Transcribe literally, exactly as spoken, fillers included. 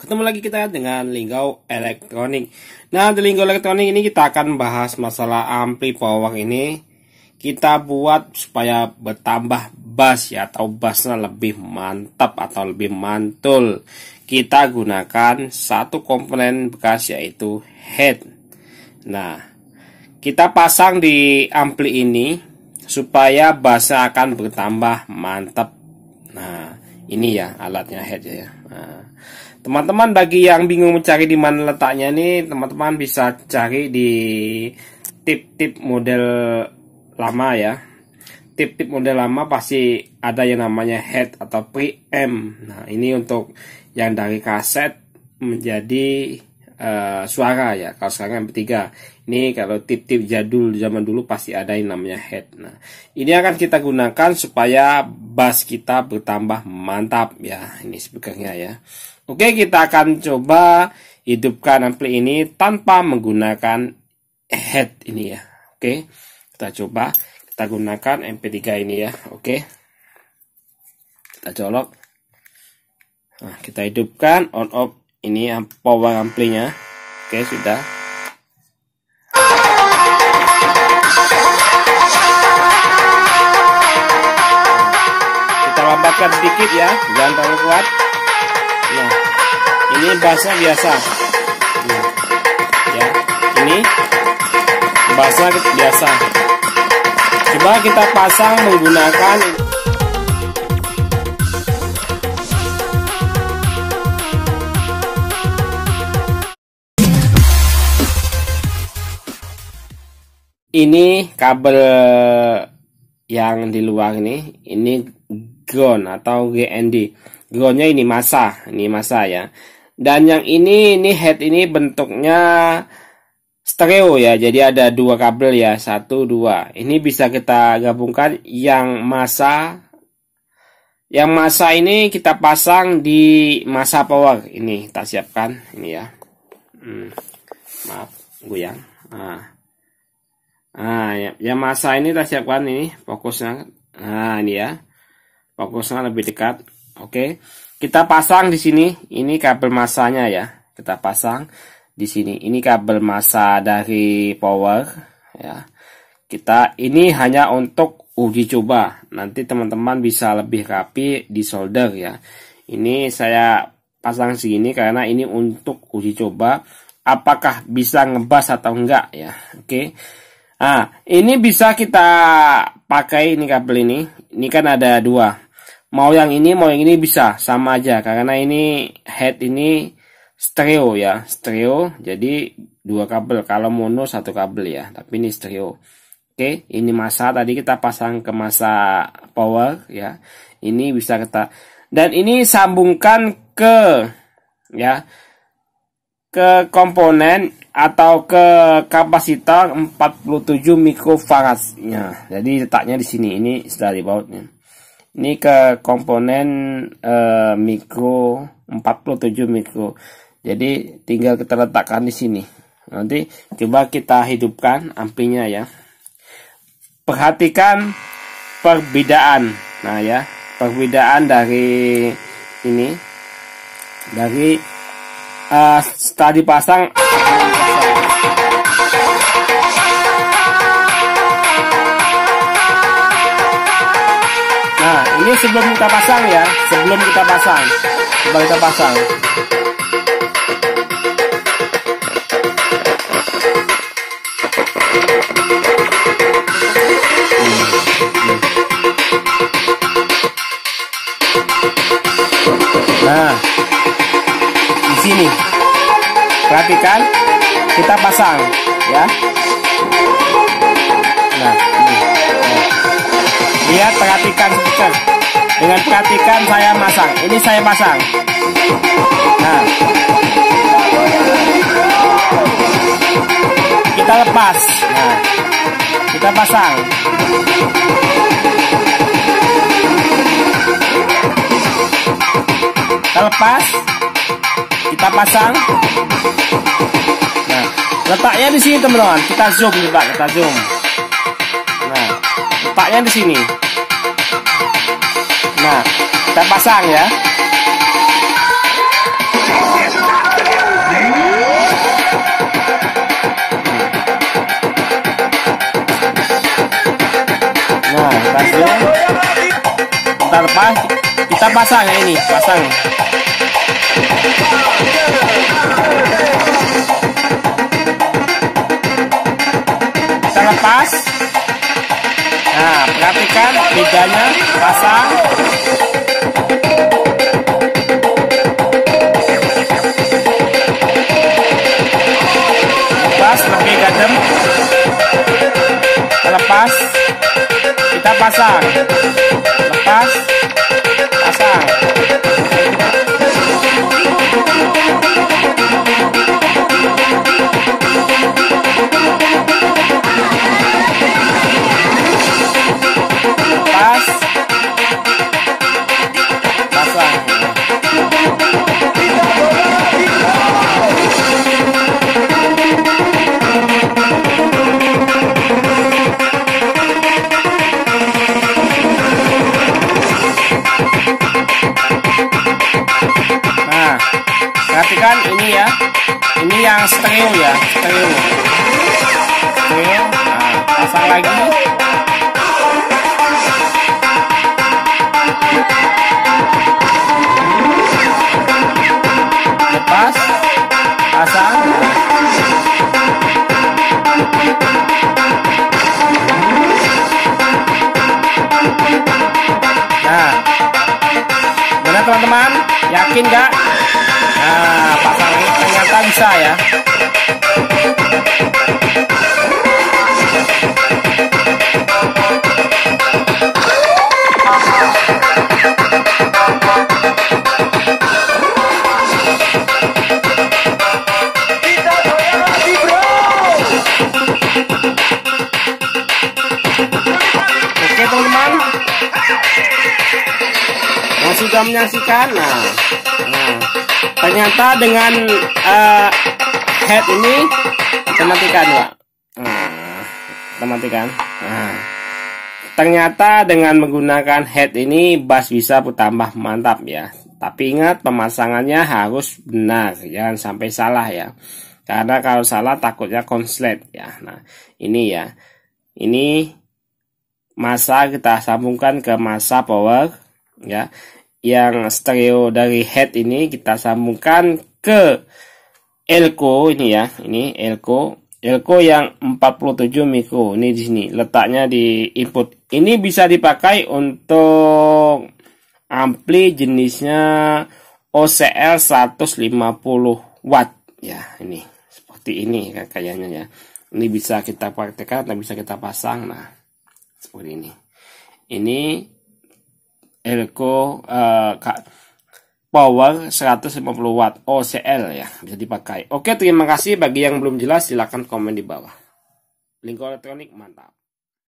Ketemu lagi kita dengan Linggau Elektronik. Nah, di Linggau Elektronik ini kita akan bahas masalah ampli power ini. Kita buat supaya bertambah bass ya, atau bassnya lebih mantap atau lebih mantul. Kita gunakan satu komponen bekas yaitu head. Nah, kita pasang di ampli ini supaya bassnya akan bertambah mantap. Nah, ini ya alatnya head ya. Nah, teman-teman bagi yang bingung mencari di mana letaknya nih, teman-teman bisa cari di tip-tip model lama ya. Tip-tip model lama pasti ada yang namanya head atau preamp. Nah, ini untuk yang dari kaset menjadi uh, suara ya. Kalau sekarang M P tiga. Ini kalau tip-tip jadul zaman dulu pasti ada yang namanya head. Nah, ini akan kita gunakan supaya bass kita bertambah mantap ya. Ini speakernya ya. Oke, kita akan coba hidupkan ampli ini tanpa menggunakan head ini ya. Oke, kita coba. Kita gunakan M P tiga ini ya. Oke, kita colok. Nah, kita hidupkan on off ini power amplinya. Oke, sudah. Kita lambatkan sedikit ya, jangan terlalu kuat. Nah, ini bassnya biasa. Nah, ya, ini bassnya biasa. Coba kita pasang menggunakan ini kabel yang di luar ini, ini ground atau G N D. Groundnya ini masa, ini masa ya. Dan yang ini, ini head ini bentuknya stereo ya. Jadi ada dua kabel ya, satu, dua. Ini bisa kita gabungkan yang masa. Yang masa ini kita pasang di masa power. Ini kita siapkan, ini ya. Hmm, maaf, goyang. Nah, nah ya, yang masa ini kita siapkan ini fokusnya. Nah, ini ya. Fokusnya lebih dekat. Oke, kita pasang di sini. Ini kabel masanya ya. Kita pasang di sini. Ini kabel masa dari power ya. Kita ini hanya untuk uji coba. Nanti teman-teman bisa lebih rapi di solder ya. Ini saya pasang segini karena ini untuk uji coba apakah bisa ngebas atau enggak ya. Oke. Nah, ini bisa kita pakai ini kabel ini. Ini kan ada dua. Mau yang ini, mau yang ini bisa, sama aja. Karena ini head ini stereo ya, stereo. Jadi dua kabel, kalau mono satu kabel ya. Tapi ini stereo. Oke, ini masa tadi kita pasang ke masa power ya. Ini bisa kita, dan ini sambungkan ke ya, ke komponen atau ke kapasitor empat puluh tujuh mikrofarad ya. Jadi letaknya di sini. Ini sudah di bautnya. Ini ke komponen uh, mikro empat puluh tujuh mikro. Jadi tinggal kita letakkan di sini. Nanti coba kita hidupkan amplinya ya. Perhatikan perbedaan. Nah ya, perbedaan dari ini dari uh, setelah dipasang. Nah, ini sebelum kita pasang ya, sebelum kita pasang, coba kita pasang. Nah, di sini, perhatikan, kita pasang, ya. Nah, ini. Nah. Lihat, perhatikan speaker. Dengan perhatikan saya masang. Ini saya pasang. Nah, kita lepas. Nah, kita pasang. Kita lepas. Kita pasang. Nah, letaknya di sini teman-teman. Kita zoom coba, kita zoom. Nah, letaknya di sini. Nah, kita pasang ya. kita lepas, kita pasang ya, ini pasang. Kita lepas. Nah, perhatikan bedanya, pasang. Lepas lebih gadem. Kita lepas. Kita pasang. Lepas. Pasang. Lepas. Pasang. Nah, perhatikan ini ya. Ini yang stereo ya, stereo. Stereo. Nah, pasang lagi. Lepas, pasang. Nah, benar teman-teman, yakin gak? Nah, pasang ini ternyata bisa ya. Oke teman-teman, yang sudah menyaksikan, nah, nah ternyata dengan uh, head ini kita matikan ya. Nah, kita matikan. Nah, ternyata dengan menggunakan head ini bass bisa tambah mantap ya. Tapi ingat, pemasangannya harus benar, jangan sampai salah ya. Karena kalau salah takutnya konslet ya. Nah, ini ya. Ini masa kita sambungkan ke masa power ya. Yang stereo dari head ini kita sambungkan ke elko ini ya. Ini elko. Elko yang empat puluh tujuh mikro. Ini di sini letaknya di input. Ini bisa dipakai untuk ampli jenisnya O C L seratus lima puluh watt ya. Ini seperti ini kan kayaknya ya. Ini bisa kita praktekkan dan bisa kita pasang. Nah, seperti ini. Ini elko uh, power seratus lima puluh watt O C L ya, bisa dipakai. Oke, terima kasih. Bagi yang belum jelas silahkan komen di bawah. Lingko elektronik mantap.